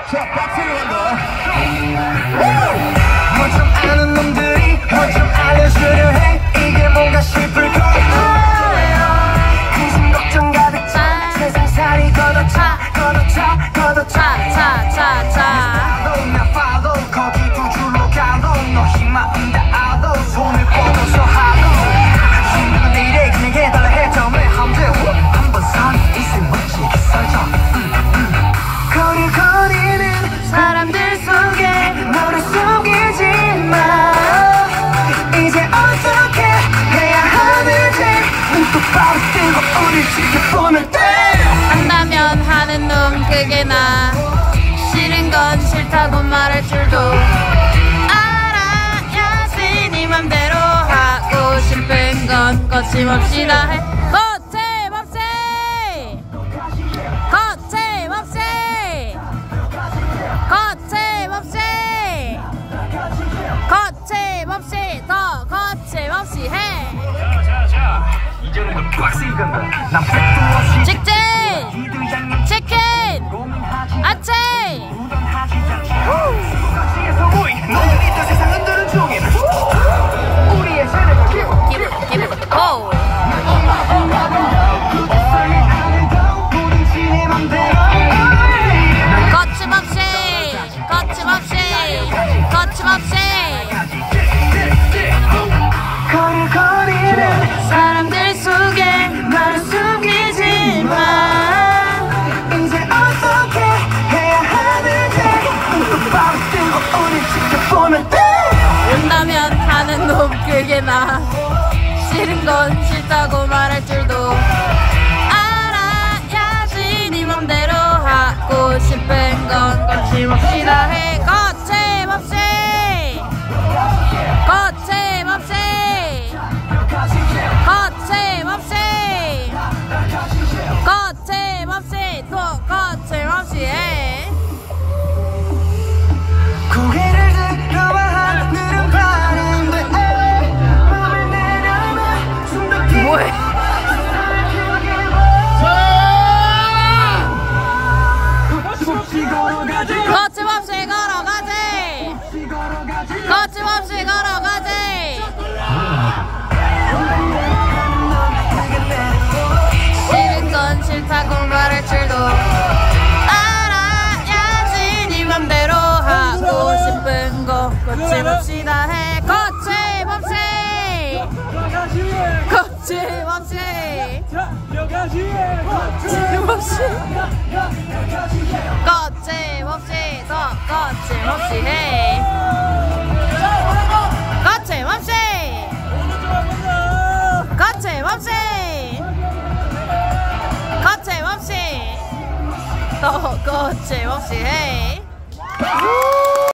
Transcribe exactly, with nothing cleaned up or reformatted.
자, 빡세게 간다. 뭐 좀 아는 놈들이 뭐 좀 알려주려 해. 이게 뭔가 싶을 거야. 근심 걱정 가득 차. 세상살이 걷어차 걷어차 걷어차 차차차차 나 follow 거기 두 줄로 가도 너 힘만 다 알도 손을 뻗어서 하도 힘든 일에 그냥 해달라 해점을 함대 한번 선 이슬 멋지게 써줘. 거리 거리는 사람들 속에 너를 숨기지 마. 이제 어떻게 해야 하는지 눈 똑바로 뜨고 우릴 지켜보면 돼. 한다면 하는 놈 그게 나. 싫은 건 싫다고 말할 줄도 알아야지. 네 맘대로 하고 싶은 건 거침없이 다 해. 거침없이 거침없이 거침없이 거침없이 더 거침없이 해. 자자자 이제는 너 빡세게 간다. 난 백도 없이 직진 치킨 아치 지에서 모인 너희들 있던 세상 흔드는 종일 우리의 세대가 기분 기분 기분 고 거침없이 거침없이 거침없이 거리거리는 사람들 속에 나를 숨기지 마. 이제 어떻게 해야 하는지 똑바로 뜨고 우릴 지켜보면 돼. 온다면 하는 놈 그게 나. 싫은 건 싫다고 말할 줄도 알아야지. 네 맘대로 하고 싶은 건 거침없이 다 해. 거침없이 거침없이 거침없이 거침없이 또 거침없이 해. 고개를 들어봐 하늘은 파란데 맘을 내려놔 숨도 깊이 뭐해? 거침없이 걸어가지 거침없이 걸어가지 거침없이 걸어가지. 싫은 건 싫다고 말할 줄도 알아야지. 네 맘대로 하고 싶은 거 거침없이 다 해. 거침없이 거침없이 거침없이 거침없이 더 거침없이 해. 거침없이 거침없이 거침없이 더 거침없이 해.